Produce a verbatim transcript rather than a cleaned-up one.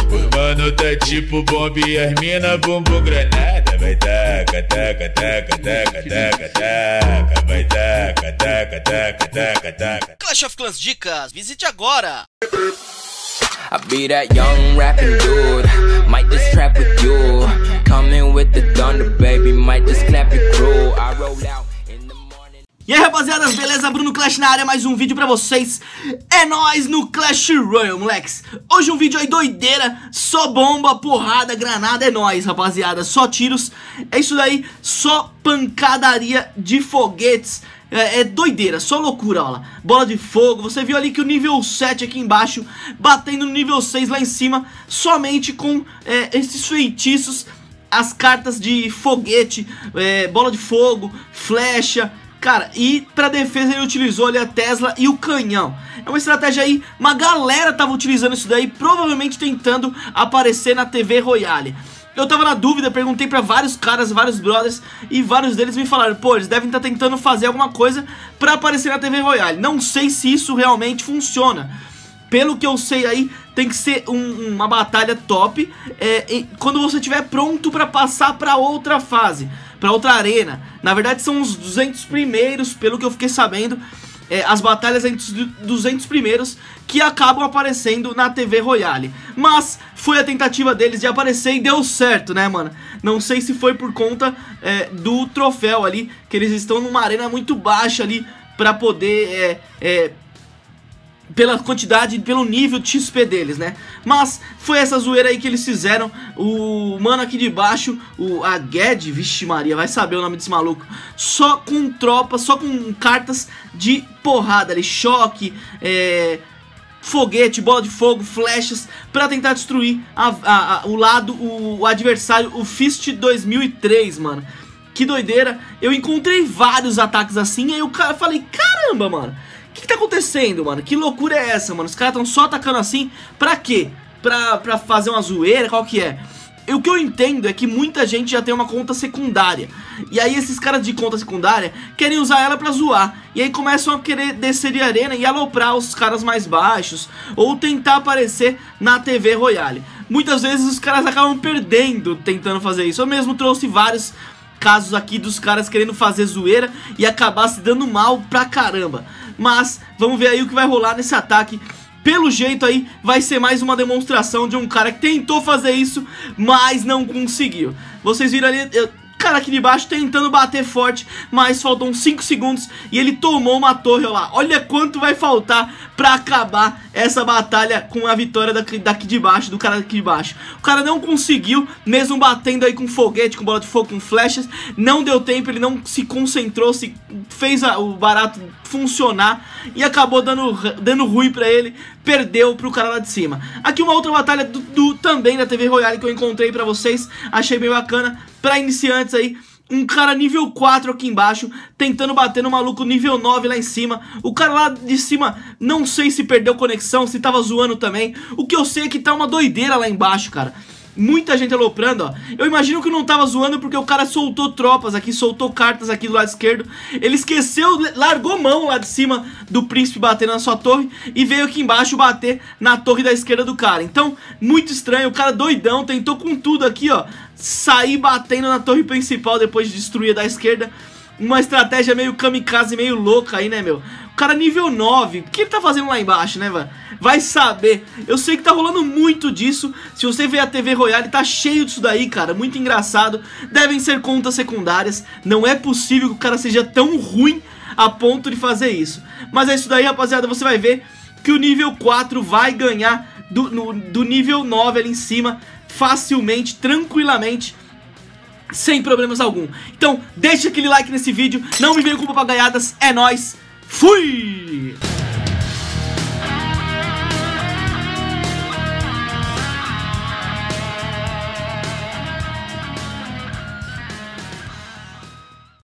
Os mano tá tipo bomba e as mina bumbum granada. Vai taca, taca, taca, taca, taca, taca. Vai taca, taca, taca, taca, taca. Clash of Clans Dicas, visite agora! I be that young rapping dude, might just trap with you. Coming with the thunder, baby, might just clap your crew. I roll out in the morning. E aí, rapaziada, beleza? Bruno Clash na área, mais um vídeo pra vocês. É nóis no Clash Royale, moleques. Hoje um vídeo aí doideira, só bomba, porrada, granada, é nóis, rapaziada. Só tiros, é isso daí, só pancadaria de foguetes. É, é doideira, só loucura, olha lá. Bola de fogo, você viu ali que o nível sete aqui embaixo batendo no nível seis lá em cima, somente com é, esses feitiços. As cartas de foguete, é, bola de fogo, flecha. Cara, e pra defesa ele utilizou ali a Tesla e o canhão. É uma estratégia aí, uma galera tava utilizando isso daí, provavelmente tentando aparecer na T V Royale. Eu tava na dúvida, perguntei pra vários caras, vários brothers, e vários deles me falaram, pô, eles devem estar tentando fazer alguma coisa pra aparecer na T V Royale. Não sei se isso realmente funciona. Pelo que eu sei aí, tem que ser um, uma batalha top é, quando você estiver pronto pra passar pra outra fase, pra outra arena. Na verdade são os duzentos primeiros, pelo que eu fiquei sabendo. É, as batalhas entre os duzentos primeiros que acabam aparecendo na T V Royale. Mas foi a tentativa deles de aparecer e deu certo, né, mano? Não sei se foi por conta é, do troféu ali, que eles estão numa arena muito baixa ali pra poder... É, é, pela quantidade, pelo nível de X P deles, né? Mas foi essa zoeira aí que eles fizeram. O mano aqui de baixo, o a Ged, vixe Maria, vai saber o nome desse maluco. Só com tropas, só com cartas de porrada ali, choque, é, foguete, bola de fogo, flechas, pra tentar destruir a, a, a, o lado, o, o adversário, o Fist dois mil e três, mano. Que doideira. Eu encontrei vários ataques assim, aí o cara, falei, caramba, mano. O que, que tá acontecendo, mano? Que loucura é essa, mano? Os caras tão só atacando assim, pra quê? Pra, pra fazer uma zoeira? Qual que é? E o que eu entendo é que muita gente já tem uma conta secundária. E aí esses caras de conta secundária querem usar ela pra zoar. E aí começam a querer descer de arena e aloprar os caras mais baixos, ou tentar aparecer na T V Royale. Muitas vezes os caras acabam perdendo tentando fazer isso. Eu mesmo trouxe vários casos aqui dos caras querendo fazer zoeira e acabar se dando mal pra caramba. Mas vamos ver aí o que vai rolar nesse ataque. Pelo jeito aí vai ser mais uma demonstração de um cara que tentou fazer isso, mas não conseguiu. Vocês viram ali o cara aqui de baixo tentando bater forte, mas faltam cinco segundos e ele tomou uma torre, olha lá. Olha quanto vai faltar pra acabar essa batalha com a vitória daqui, daqui de baixo, do cara daqui de baixo. O cara não conseguiu, mesmo batendo aí com foguete, com bola de fogo, com flechas. Não deu tempo, ele não se concentrou, se fez a, o barato funcionar e acabou dando, dando ruim pra ele. Perdeu pro cara lá de cima. Aqui uma outra batalha do, do, também da T V Royale que eu encontrei pra vocês. Achei bem bacana. Pra iniciantes aí, um cara nível quatro aqui embaixo, tentando bater no maluco nível nove lá em cima. O cara lá de cima, não sei se perdeu conexão, se tava zoando também. O que eu sei é que tá uma doideira lá embaixo, cara. Muita gente aloprando, ó. Eu imagino que não tava zoando porque o cara soltou tropas aqui, soltou cartas aqui do lado esquerdo. Ele esqueceu, largou mão lá de cima do príncipe batendo na sua torre e veio aqui embaixo bater na torre da esquerda do cara. Então, muito estranho, o cara doidão, tentou com tudo aqui, ó, sair batendo na torre principal depois de destruir a da esquerda. Uma estratégia meio kamikaze, meio louca aí, né, meu? O cara nível nove, o que ele tá fazendo lá embaixo, né, velho? Vai saber. Eu sei que tá rolando muito disso. Se você ver a T V Royale, tá cheio disso daí, cara. Muito engraçado. Devem ser contas secundárias. Não é possível que o cara seja tão ruim a ponto de fazer isso. Mas é isso daí, rapaziada. Você vai ver que o nível quatro vai ganhar do, no, do nível nove ali em cima facilmente, tranquilamente, sem problemas algum. Então, deixa aquele like nesse vídeo. Não me venha com papagaiadas. É nóis. Fui!